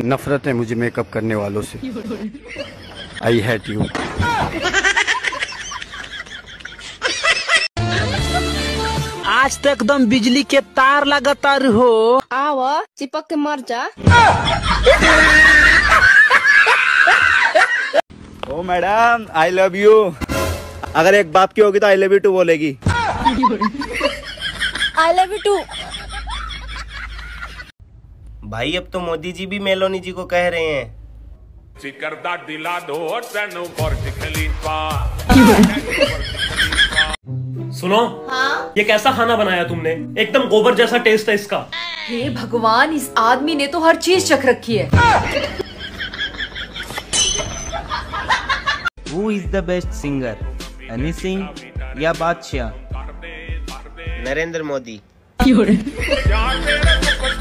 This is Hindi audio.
नफरत है मुझे मेकअप करने वालों से। I hate you. आज तो एकदम बिजली के तार लगातार हो। आवा चिपक के मर जा। ओ मैडम आई लव यू। अगर एक बाप की होगी तो आई लव यू टू बोलेगी। I love you too. भाई अब तो मोदी जी भी मेलोनी जी को कह रहे हैं। सुनो, हाँ? ये कैसा खाना बनाया तुमने? एकदम गोबर जैसा टेस्ट है इसका। हे भगवान, इस आदमी ने तो हर चीज चख रखी है। Who is the best singer? Honey Singh या बादशाह? नरेंद्र मोदी।